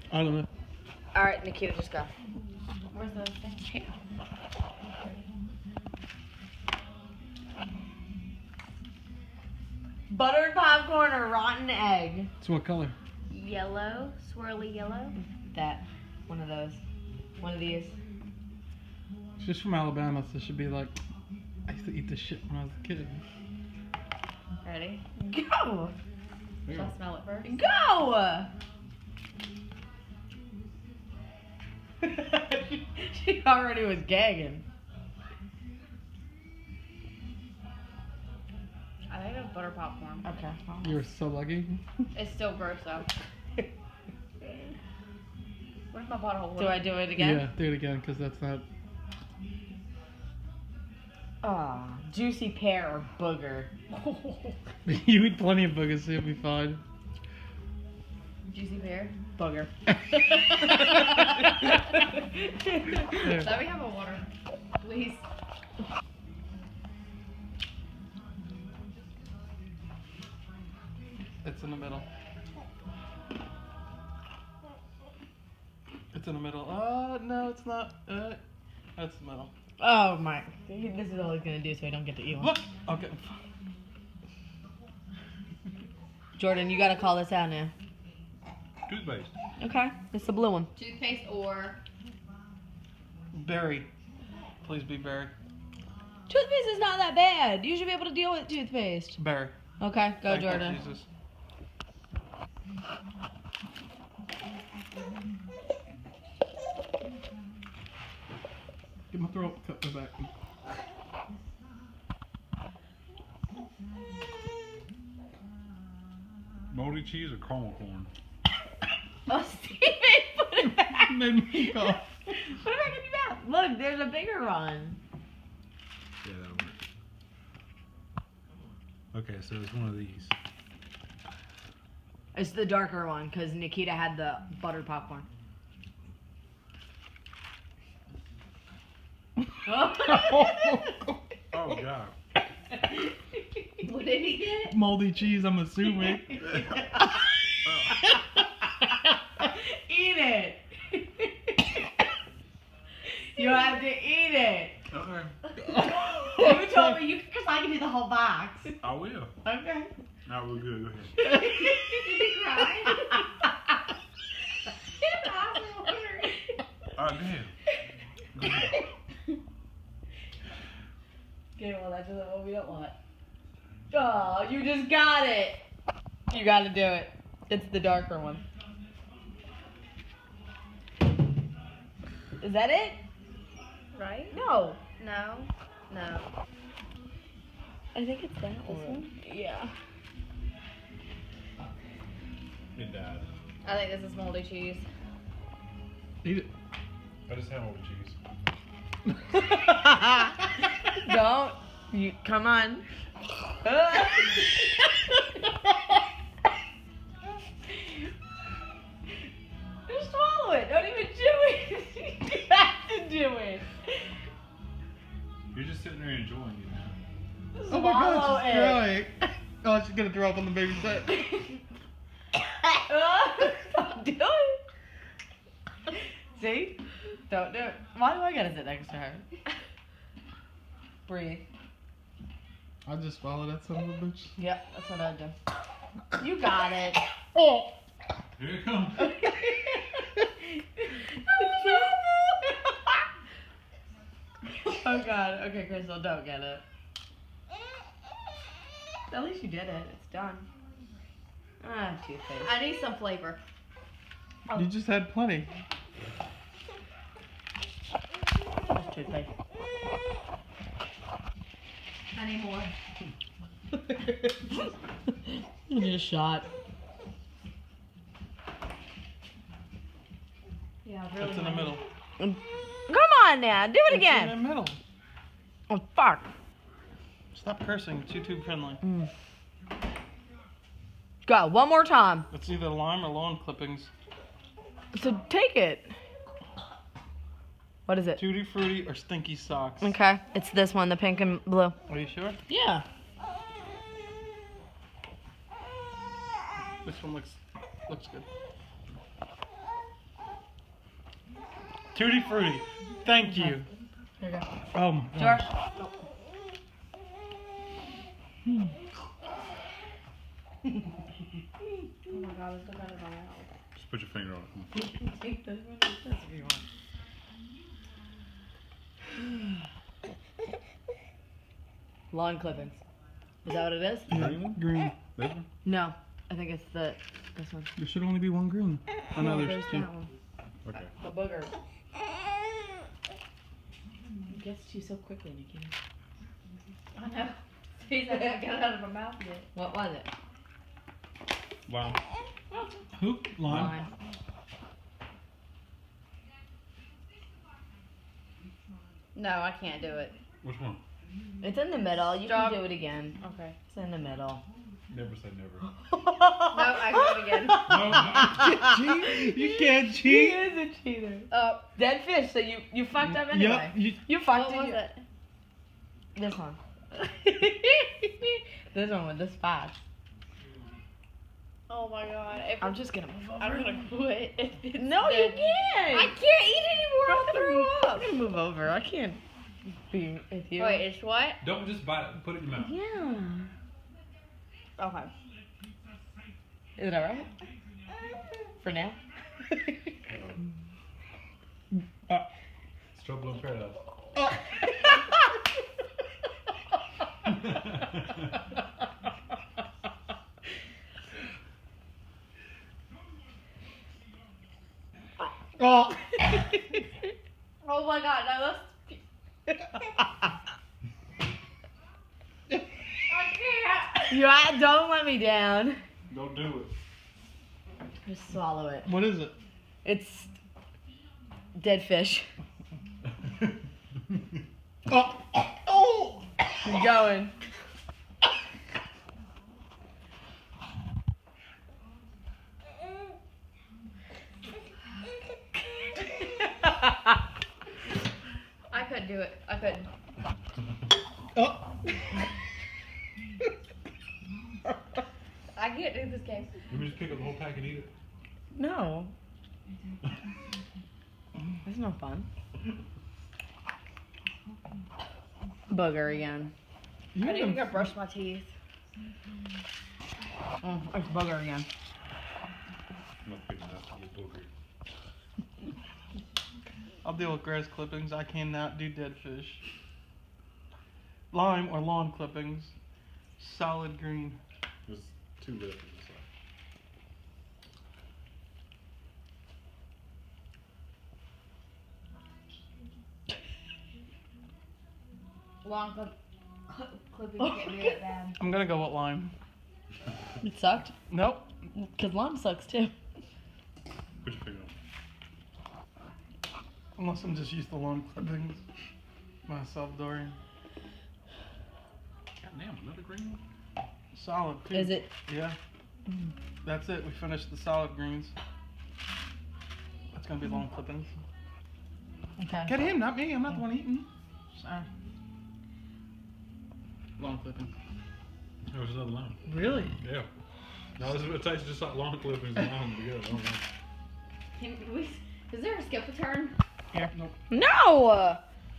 I don't know. All right, Nikita, just go. Where's the thing? Here. Buttered popcorn or rotten egg? So what color? Yellow, swirly yellow. That. One of those. One of these. She's from Alabama, so she'd be like, I used to eat this shit when I was a kid. Ready? Go! Should I smell it first? Go! She already was gagging. I think it's butter popcorn. Okay. You were so lucky. It's still gross though. Where's my bottle? Do I do it again? Yeah, do it again, because that's not. Oh, juicy pear or booger? You eat plenty of boogers, so you'll be fine. Juicy pear. Booger. Let me have a water, please. It's in the middle. It's in the middle. No, it's not. That's the middle. Oh my. This is all he's gonna do so I don't get to eat one. Look! Okay. Jordan, you gotta call this out now. Toothpaste. Okay. It's the blue one. Toothpaste or Berry. Please be berry. Toothpaste is not that bad. You should be able to deal with toothpaste. Berry. Okay, go Thank you, Jordan. Jesus. Get my throat cut my back. Moldy cheese or caramel corn? Oh, Steven, put it back. Made me cough. Put it back in your mouth. Look, there's a bigger one. Yeah, that'll work. Okay, so it's one of these. It's the darker one because Nikita had the buttered popcorn. Oh God. what did he get? Moldy cheese, I'm assuming. Eat it. You have to eat it. Okay. You told me because I can do the whole box. I will. Okay. Now we're good. Go Did ahead. he cry? All right, go ahead. Go ahead. Okay, well that's what we don't want. Oh, you just got it. You gotta do it. It's the darker one. Is that it? Right? No. No. No. I think it's that one. Yeah. It died. I think this is moldy cheese. Eat it. I just had moldy cheese. Don't. You come on. Just swallow it. Don't even chew it. You have to do it. You're just sitting there enjoying it now. Oh my Swallow God, she's it. crying. Oh, she's gonna throw up on the baby's head. Don't do it. See? Don't do it. Why do I gotta sit next to her? Breathe. I just swallowed that son of a bitch. Yep, that's what I do. You got it. Here it comes. Oh God. Okay, Crystal, don't get it. At least you did it. It's done. Ah, toothpaste. I need some flavor. You just had plenty. That's toothpaste. I need more. You need a shot. Yeah, really. It's in the middle. Come on now, do it It's in again. the middle. Oh fuck. Stop cursing. It's YouTube friendly. Go one more time. It's either lime or lawn clippings. So take it. What is it? Tutti Frutti or Stinky Socks. Okay, it's this one, the pink and blue. Are you sure? Yeah. This one looks good. Tutti Frutti. Thank you. Here you go. Oh my George. gosh. Oh my god, it's looking out of my mouth. Just put your finger on it. Take this one, take this if you want. Lawn clippings. Is that what it is? Green one? Green. This one? No. I think it's this one. There should only be one green. Oh no, there's two. that one. Okay. The booger. It gets to you so quickly, Nikki. I know. He's not gonna get it out of my mouth yet. What was it? Wow. Hoop, lime. No, I can't do it. Which one? It's in the middle. You Stop. can do it again. Okay. It's in the middle. Never say never. No, I can do it again. Cheat. You can't He cheat. is a cheater. Oh, Dead fish, so you fucked up anyway. Yep. You fucked what was it. it? This one. This one with the spots. Oh my god. If I'm just gonna move over. I'm gonna quit. If it's No, you dead. can't. I can't eat anymore. I'll throw I'm up. gonna move over. I can't be with you. Wait, it's what? Don't just bite it and put it in your mouth. Yeah. Okay. Is it alright? For now? It's trouble in paradise. Oh. Oh my god, no, that's. I can't. Don't let me down. Don't do it. Just swallow it. What is it? It's dead fish. Oh. Oh. Keep going. I couldn't do it. I couldn't. Oh. I can't do this game. Let me just pick up the whole pack and eat it. No. That's no fun. Booger again. I need to go brush my teeth. Oh, it's booger again. I'm not picking up to get booger. I'll deal with grass clippings. I cannot do dead fish. Lime or lawn clippings. Solid green. There's two left on this side. Long clippings get me that bad. I'm gonna go with lime. It sucked? Nope. Because lime sucks too. Put your finger on. Unless I'm just used to lawn clippings. Myself, Dorian. Goddamn, another green one? Solid too. Is it? Yeah. That's it. We finished the solid greens. That's gonna be lawn clippings. Okay. Get him, not me. I'm not the one eating. Sorry. Lawn clippings. There was another line. Really? Yeah. No, this is what it tastes just like lawn clippings and lime together. I don't know. Is there a skip a turn? Yeah. Nope. No!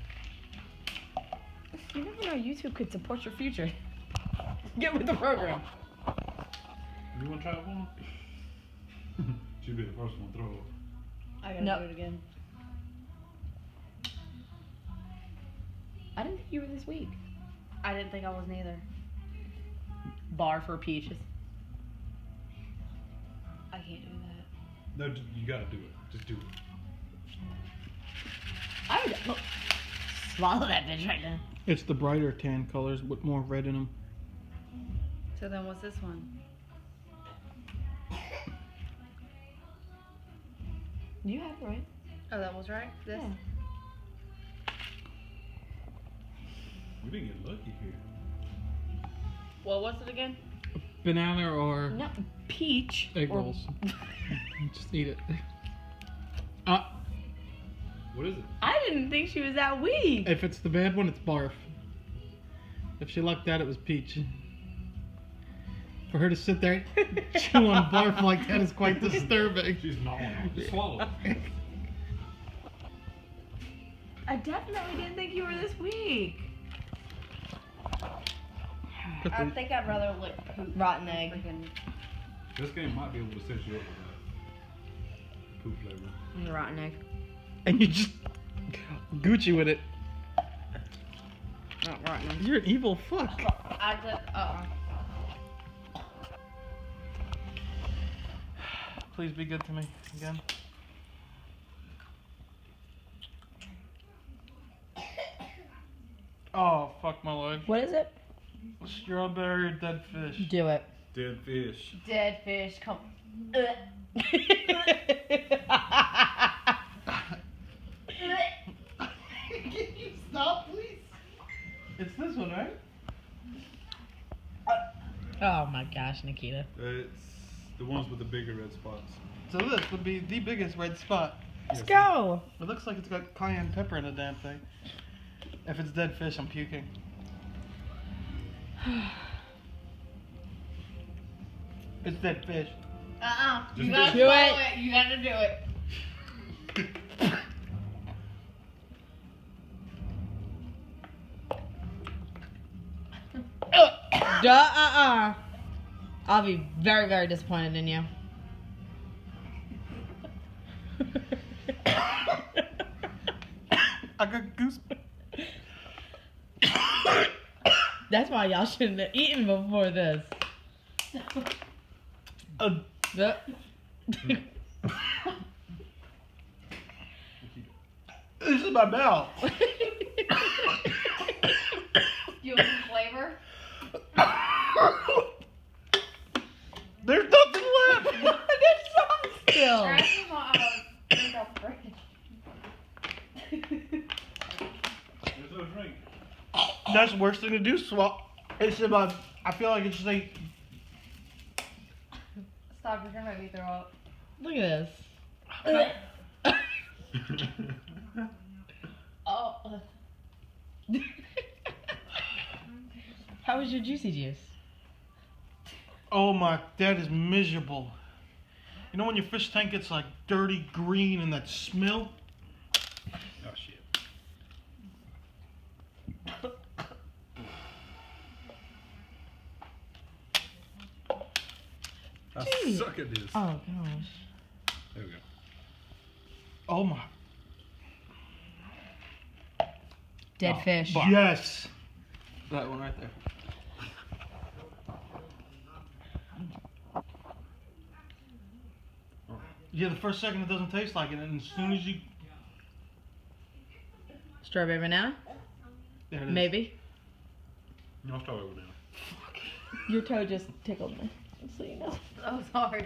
You never know, YouTube could support your future. Get with the program. You want to try one? She'd be the first one to throw up. I gotta No. do it again. I didn't think you were this weak. I didn't think I was neither. Bar for peaches. I can't do that. No, you gotta do it. Just do it. I would swallow that bitch right now. It's the brighter tan colors with more red in them. So then what's this one? You have it right. Oh, that was right? This? Yeah. We didn't get lucky here. Well, what's it again? Banana or No, peach. egg or- rolls. Just eat it. What is it? I didn't think she was that weak. If it's the bad one, it's barf. If she liked that, it was peach. For her to sit there and chew on barf like that is quite disturbing. She's gnawing on it. Just swallow it. I definitely didn't think you were this weak. I think I'd rather lick poop. Rotten egg. Freaking This game might be able to set you up with that poop flavor. Rotten egg. And you just Gucci with it. Not rotten egg. You're an evil fuck. I just Please be good to me again. Oh, fuck my life. What is it? Strawberry or dead fish? Do it. Dead fish. dead fish. Come. Can you stop, please? It's this one, right? Oh my gosh, Nikita. It's the ones with the bigger red spots. So this would be the biggest red spot. Let's Yes. go. It looks like it's got cayenne pepper in the damn thing. If it's dead fish, I'm puking. It's dead fish. You Just gotta do swallow it. it. You gotta do it. I'll be very, very disappointed in you. I got goose. That's why y'all shouldn't have eaten before this. The- This is my mouth. You want some flavor? There's nothing left. There's some still. Or I just want to drink out the fridge. There's no drink. That's the worst thing to do. Swap. It's about. I feel like it's just like. Stop, you're gonna make me throw up. Look at this. Oh. How was your juicy juice? Oh my, that is miserable. You know when your fish tank gets like dirty green and that smell? Oh shit. I Gee. suck at this. Oh gosh. There we go. Oh my. Dead Oh, fish. Yes. That one right there. Yeah, the first second it doesn't taste like it, and as soon as you. Strawberry banana? There it is. Maybe. No, I'll start over now. Your toe just tickled me. Just so you know. Oh, sorry.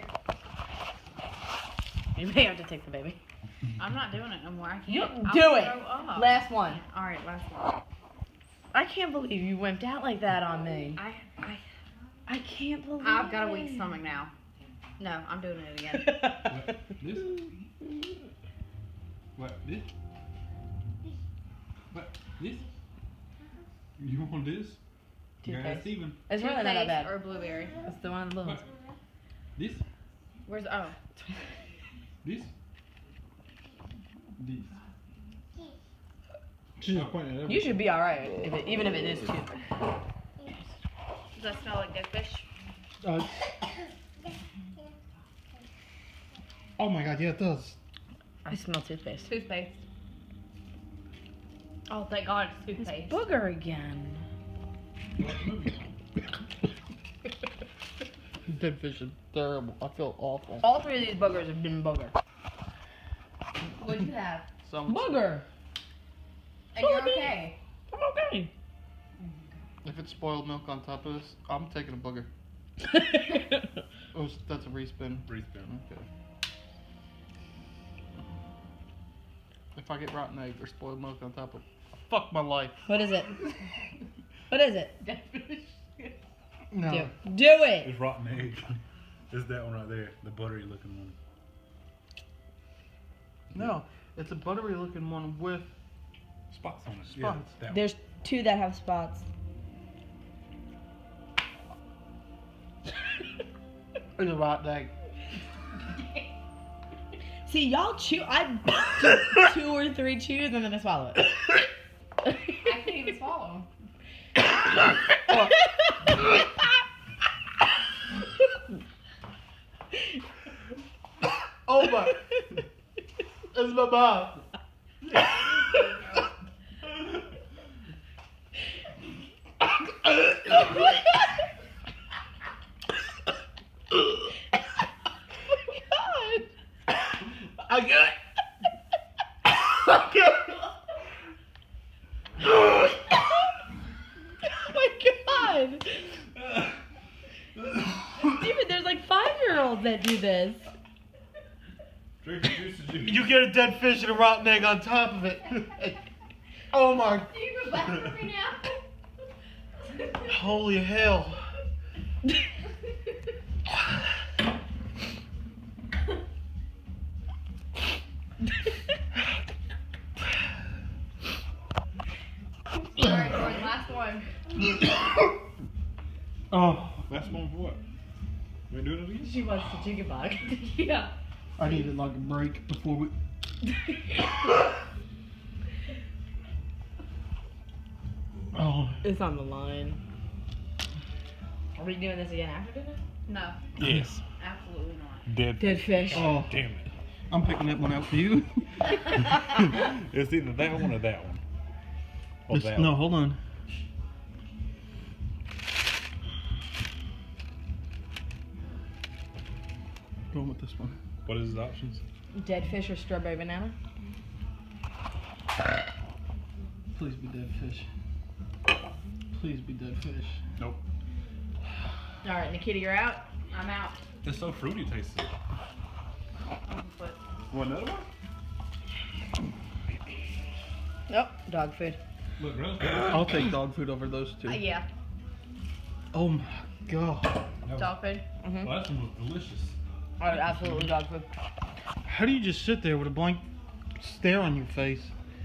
You may have to take the baby. I'm not doing it no more. I can't. You I'll do it. throw up. Last one. Alright, last one. I can't believe you wimped out like that on me. I I can't believe I've got a weak it. stomach now. No, I'm doing it again. What? This? What? This? What? This? You want this? You gotta ask Toothpaste. Steven. It's really not that Toothpaste bad. or blueberry. It's the one on the balloons. What? This? Where's oh? This? This. She's just pointing at everything. You should be alright, even if it is too. Does that smell like dead fish? Oh my god, yeah, it does. I smell toothpaste. Toothpaste. Oh, thank God it's It's toothpaste. booger again. Dead fish is terrible. I feel awful. All three of these boogers have been booger. What'd you have? So much. Booger! And you're okay. I'm okay. If it's spoiled milk on top of this, I'm taking a booger. Oh, that's a respin. Respin. Okay. If I get rotten egg or spoiled milk on top of, fuck my life. What is it? What is it? Dead fish. No. Do it! It's rotten egg. It's that one right there, the buttery looking one. No, it's a buttery looking one with. Spots on it. Spots. Yeah, that one. There's two that have spots. It's a rotten egg. See, y'all chew. I 2 or 3 chews and then I swallow it. I can't even swallow. Oh my! That's my mouth. I got it. Oh my god! Steven, there's like 5-year-olds that do this. Drink the juice of juice. You get a dead fish and a rotten egg on top of it. Oh my! Do you go back for me now? Holy hell! Alright, last one. Oh, Last one for what? We doing it again? She wants the chicken bug. Yeah. I needed like a break before we. Oh. It's on the line. Are we doing this again after dinner? No, Yes. absolutely not. Dead. Dead fish. Oh, Damn it. I'm picking that one out for you. It's either that one or that one. Or that No, one. hold on. Going with this one. What is the options? Dead fish or strawberry banana? Please be dead fish. Please be dead fish. Nope. Alright, Nikita, you're out. I'm out. It's so fruity tasting. But Want another one? Nope, dog food. Look, bro. I'll take dog food over those two. yeah, Oh my god. dog food. Mm-hmm. Last one was delicious. Alright, absolutely dog food. How do you just sit there with a blank stare on your face?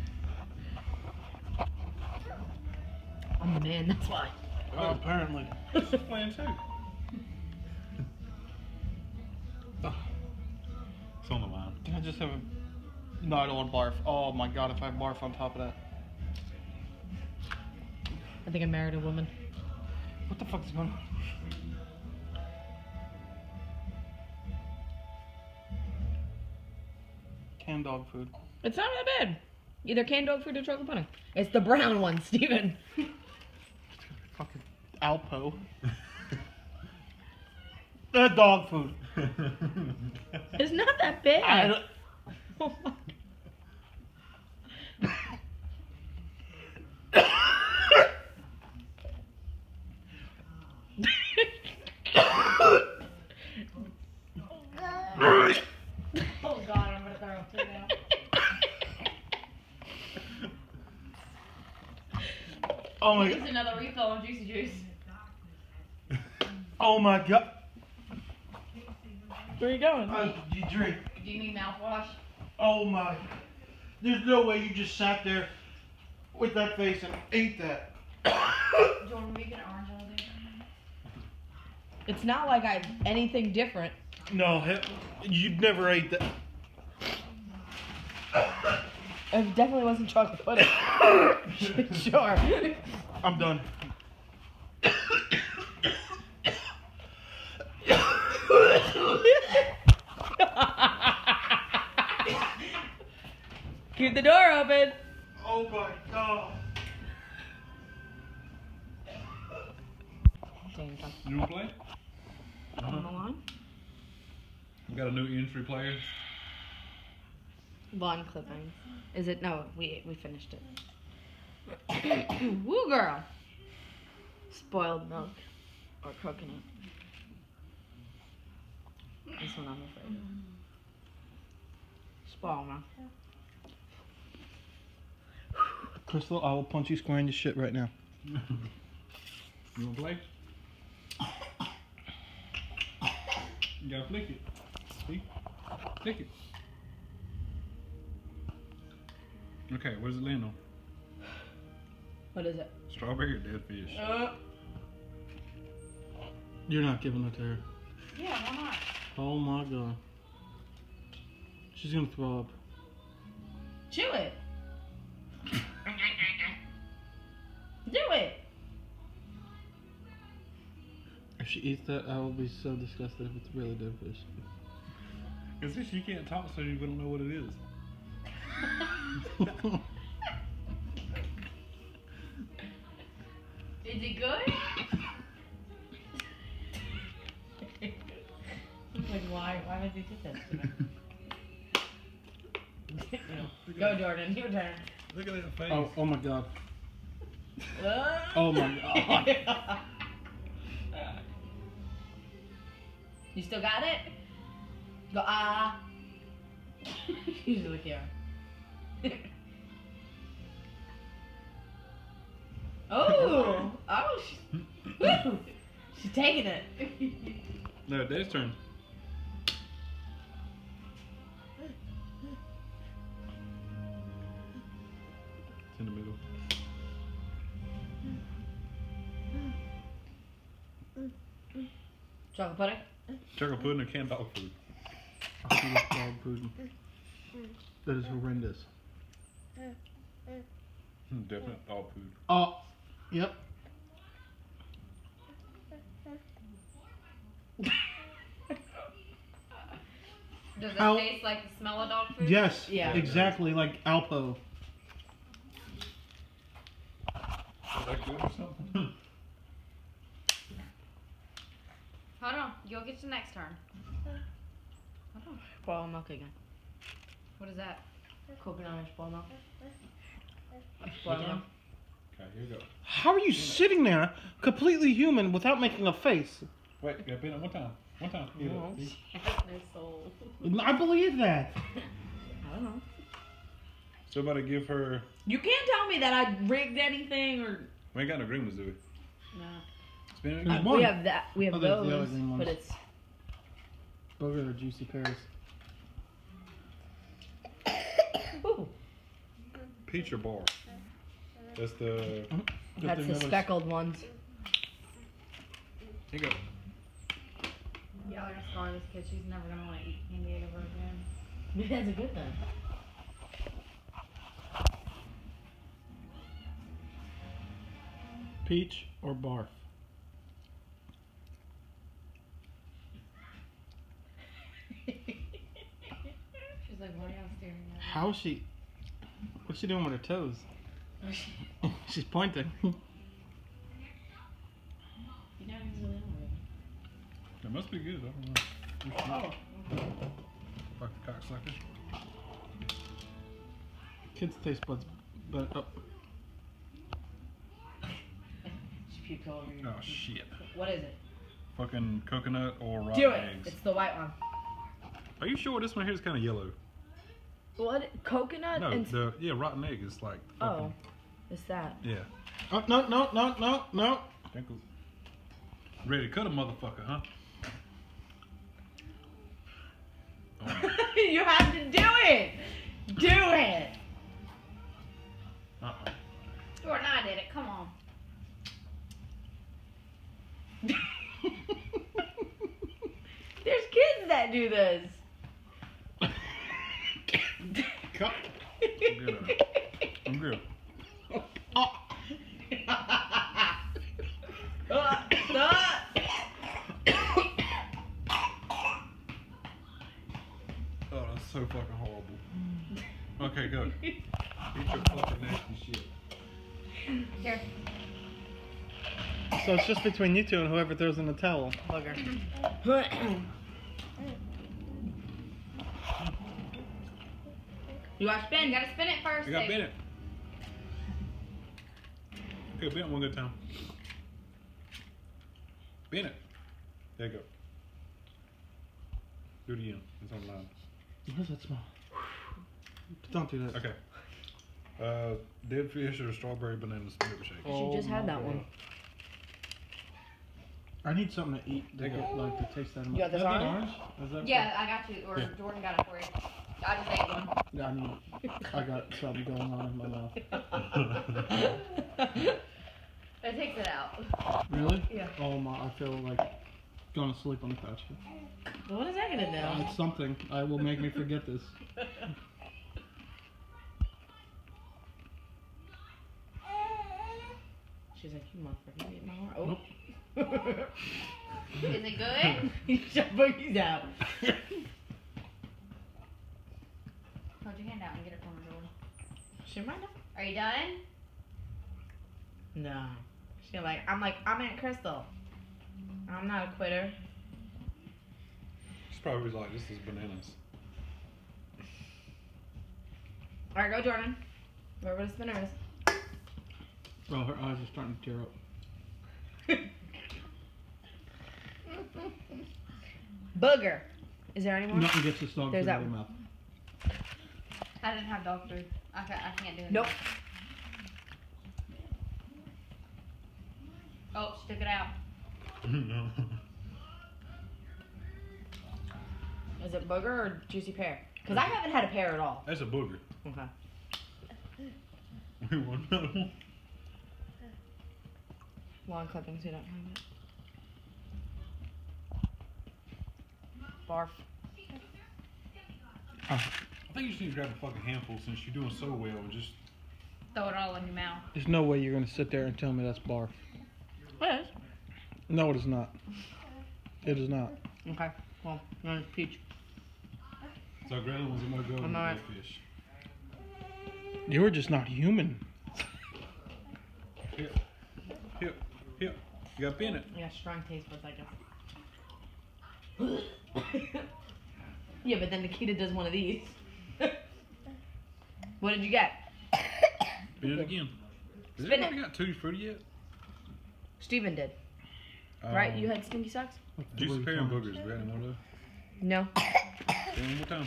I'm the man, that's why. Oh, apparently. Playing too. It's on the line. Can I just have a... No, I don't want barf. Oh my god, if I have barf on top of that. I think I married a woman. What the fuck is going on? Canned dog food. It's not that bad. Either canned dog food or chocolate pudding. It's the brown one, Steven. Fucking Alpo. Dog food. It's not that bad. Oh god, I'm gonna throw up too now. Oh my Just god. another refill on juicy juice. Oh my god. Where are you going? You drink. Do you need mouthwash? Oh my. There's no way you just sat there with that face and ate that. Do you want me to get an orange all day? It's not like I anything different. No, you'd never ate that. It definitely wasn't chocolate pudding. Sure. I'm done. Keep the door open. Oh my god. You wanna play? On the line? We got a new entry player. Lawn clippings. Is it? No, we finished it. Woo girl. Spoiled milk or coconut. This one I'm afraid of. Spoiled milk. Crystal, I will punch you square in your shit right now. You wanna play? You gotta flick it. See? Flick it. Okay, what does it land on? What is it? Strawberry or dead fish? You're not giving it to her. Yeah, why not? Oh my god. She's gonna throw up. Chew it. Do it. If she eats that, I will be so disgusted if it's really dead fish. Cause since you can't talk, so you don't know what it is. Is it good? Like, why would you do that to me? Go, Jordan. Your turn. Look at that face. Oh my god. Oh my god. You still got it? Go, ah. Use it with your. Oh! Oh! Woo! She's taking it. No, Dave's turn. It's in the middle. Chocolate pudding? Chocolate pudding or canned dog food? I think it's dog food. That is horrendous. Definitely dog food. Oh, yep. Does it How- taste like the smell of dog food? Yes, Yeah. exactly like Alpo. Is that good or something? Hold on. You'll get your next turn. Hold on. Spoiled milk again. What is that? Coconut and spoiled milk. Your Spoiled turn? milk. Okay, here we go. How are you sitting there, completely human, without making a face? Wait, you gotta bend it one time. One time. Eat No. it. Has no soul. I believe that. I don't know. Somebody give her. You can't tell me that I rigged anything or. We ain't got no green ones, do we? No. Spin it. There's one. We have that. We have Oh, there's the those, other green but ones. it's. Those are juicy pears. Ooh, Peach or bar? That's the. that's the speckled ones. Here you go. Y'all are gonna scar this kid. She's never gonna want to eat candy ever again. Maybe that's a good thing. Peach or barf? She's like, what are y'all staring at? How is she? What's she doing with her toes? She's pointing. You don't even really know. It must be good. I don't know. Oh. Like the cocksucker. Kids' taste buds, but She puked all over you. Oh shit. What is it? Fucking coconut or rotten Do it. eggs. It's the white one. Are you sure this one here is kind of yellow? What? Coconut No, and. rotten egg is like Oh, fucking, it's that. yeah. oh, no. Pickles. Ready to cut a motherfucker, huh? Oh, You have to do it. Do it. uh-uh. Jordan, I did it. Come on. There's kids that do this. Cut. I'm good. I'm good. Oh, that's so fucking horrible. Okay, go. Eat your fucking nasty shit. Here. So it's just between you two and whoever throws in the towel. Bugger. You gotta You spin. gotta spin it first. I got Dave. bend it. Okay, bend it one good time. Bend it. There you go. Do it again. It's online. What does that smell? Don't do that. Okay. Dead fish or strawberry banana milkshake. She just had my that God. one. I need something to eat to There you get go. like to taste that. You got this Is that orange? Is that Yeah, I got you. Or Yeah. Jordan got it for you. I just ate one. Yeah, I got something going on in my mouth. It takes it out. Really? Yeah. Oh my! I feel like Going to sleep on the couch. What is that gonna do? It's something. I will make me forget this. She's like, you motherfucker, you ate my heart. Oh. Is it good? He shut boogies out. Hold your hand out and get it from her, Jordan. She might not. Are you done? No. She's like, I'm Aunt Crystal. I'm not a quitter. She's probably like, this is bananas. Alright, go Jordan. Wherever the spinner is. Oh, her eyes are starting to tear up. Booger. Is there any more? Nothing gets this dog There's food out that of the mouth. I didn't have dog food. I can't do it. Nope. Oh, she took it out. No. Is it booger or juicy pear? Because I haven't had a pear at all. That's a booger. Okay. We want another one. Long clippings, we don't have it. Barf. Oh, I think you just need to grab a fucking handful since you're doing so well and just Throw it all in your mouth. there's no way you're going to sit there and tell me that's barf. What is? No, it is not. It is not. Okay. Well, no, peach. so Grayling was a no go I'm with not- that fish. You were just not human. Here. Here. Here. You got pin it. Yeah, strong taste buds, I guess. Yeah, but then Nikita does one of these. What did you get? Pin it again. Has Spin anybody got Tutti Frutti yet? Steven did. Right? You had stinky socks? Juicy pear and boogers. We got any more of those? No. Say it one more time.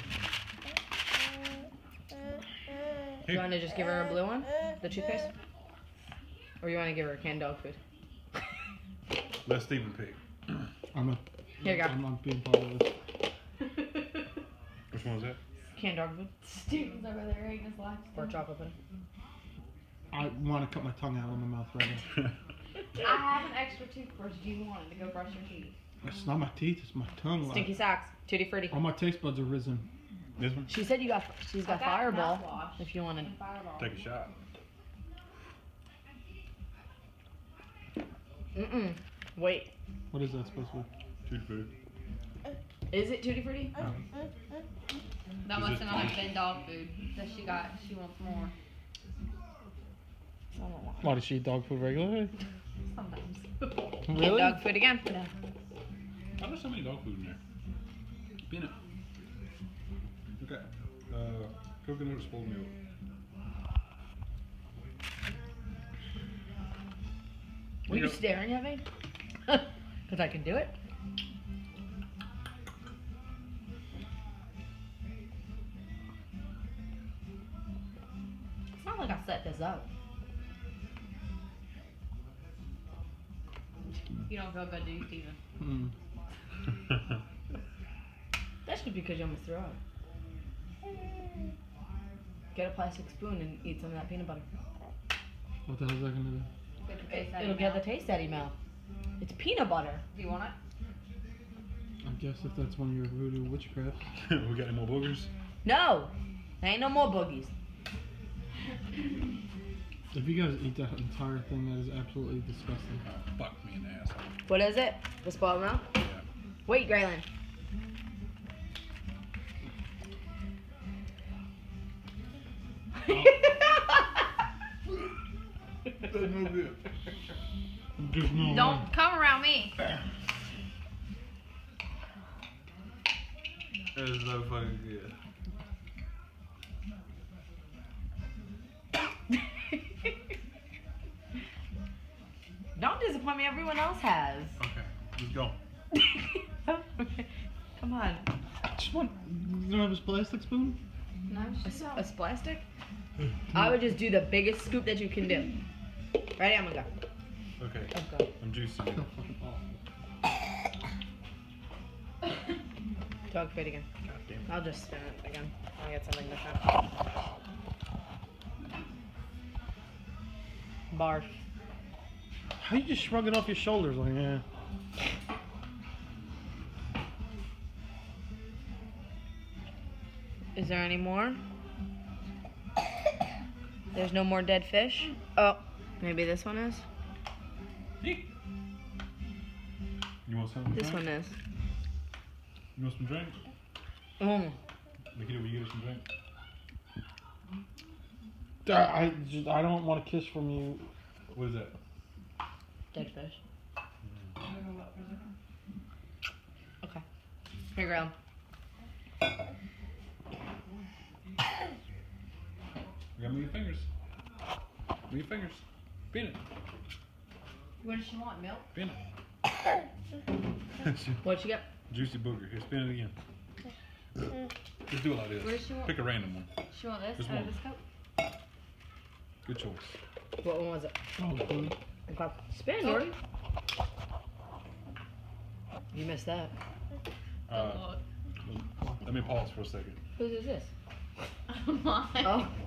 You want to just give her a blue one? The toothpaste? Or you want to give her canned dog food? Let Steven pick. I'm not. Here you go. I'm not being part of this. Which one was that? Canned dog food? Steven's over there eating his life. Or chocolate pudding? I want to cut my tongue out of my mouth right now. I have an extra toothbrush. Do you want it to go brush your teeth? It's not my teeth. It's my tongue. Stinky socks. Tutti frutti. All my taste buds are risen. This one? She said she's got I got Fireball. mouthwash If you wanted. and Fireball. Take a shot. Wait. What is that supposed to be? Tutti Frutti. Is it Tutti frutti? That Is must this have not fish? been dog food that she got. She wants more. Why does she eat dog food regularly? Sometimes. Canned Really? dog food again. Why there's so many dog food in there? Peanut. Okay. Coconut or spoiled milk. Were you Yep. staring at me? Because I can do it. It's not like I set this up. You don't feel good, do you, Steven? Mm. That's just because you almost threw up. Get a plastic spoon and eat some of that peanut butter. What the hell is that gonna do? Get the taste out of It'll your get the mouth. taste out of your mouth. It's peanut butter. Do you want it? I guess if that's one of your voodoo witchcrafts. We got any more boogers? No! There ain't no more boogies. If you guys eat that entire thing, that is absolutely disgusting. Oh, fuck me in the asshole. What is it? The spoiled milk? Yeah. Wait, Graylin. That's no good. Just no way. Don't come around me. That is no fucking good. Don't disappoint me. Everyone else has. Okay, let's go. Come on. Just one. You don't have a plastic spoon? No, she's not. A plastic? I would just do the biggest scoop that you can do. Ready? I'm gonna go. Okay, Let's go. I'm juicing So it. fucking awful. Dog food again. God damn it. I'll just spin it again. I'll get something different. Barf. How you just shrug it off your shoulders like, yeah. Is there any more? There's no more dead fish? Oh, maybe this one is? Eek. You want something? This drink? one is. You want some drink? Mm. Nikita, will you get us some drink? I don't want a kiss from you. What is that? Dead fish. Okay. Here, girl. You gotta move your fingers. Move your fingers. Spin it. What does she want? Milk? Spin it. What'd she get? Juicy booger. Here, spin it again. Just do it like this. What does she want? Pick a random one. She want this Just out of one. this cup? Good choice. What one was it? Oh, good. Okay. Spin, Jordan. You missed that. Let me pause for a second. Whose is this? Mine. Oh.